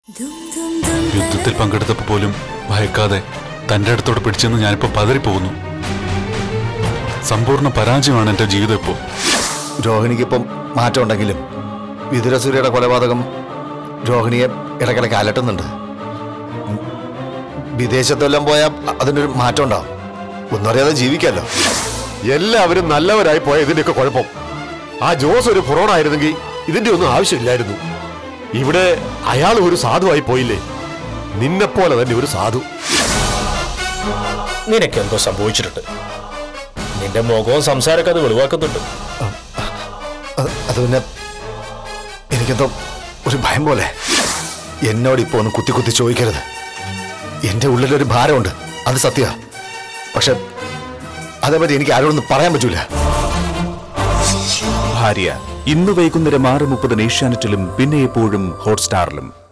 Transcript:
യുദ്ധത്തിൽ പങ്കെടുത്തപ്പോൾ പോലും ഭയക്കാതെ തന്റെ അടുത്തോട് പിടിച്ചെന്ന് ഞാനിപ്പോ പതറിപ്പോകുന്നു. സമ്പൂർണ്ണ പരാജയമാണ് എന്റെ ജീവിതം ഇപ്പോൾ. രോഹിണിക്കിപ്പം മാറ്റം ഉണ്ടെങ്കിലും വിതുരസൂര്യയുടെ കൊലപാതകം രോഹിണിയെ ഇടയ്ക്കിടയ്ക്ക് അലട്ടുന്നുണ്ട്. വിദേശത്തെല്ലാം പോയാൽ അതിനൊരു മാറ്റം ഉണ്ടാവും. ഒന്നും അറിയാതെ ജീവിക്കാമല്ലോ. എല്ലാവരും നല്ലവരായി പോയ ഇതിന്റെയൊക്കെ കുഴപ്പം. ആ ജോസ് ഒരു പുറോണായിരുന്നെങ്കിൽ ഇതിന്റെ ഒന്നും ആവശ്യമില്ലായിരുന്നു. ഇവിടെ അയാൾ ഒരു സാധുവായി പോയില്ലേ? നിന്നെപ്പോലെ തന്നെ ഒരു സാധു. നിനക്കെന്തോ സംഭവിച്ചിട്ടുണ്ട്. നിന്റെ മുഖവും സംസാരമൊക്കെ അത് വെളിവാക്കുന്നുണ്ട്. അത് പിന്നെ എനിക്കെന്തോ ഒരു ഭയം പോലെ. എന്നോട് ഇപ്പോൾ ഒന്ന് കുത്തി കുത്തി ചോദിക്കരുത്. എൻ്റെ ഉള്ളിലൊരു ഭാരമുണ്ട്, അത് സത്യ. പക്ഷെ അതേപറ്റി എനിക്ക് ആരോടൊന്നും പറയാൻ പറ്റൂല. ഭാര്യ ഇന്ന് വൈകുന്നേരം 6:30 ഏഷ്യാനെറ്റിലും പിന്നെ എപ്പോഴും ഹോട്ട്സ്റ്റാറിലും.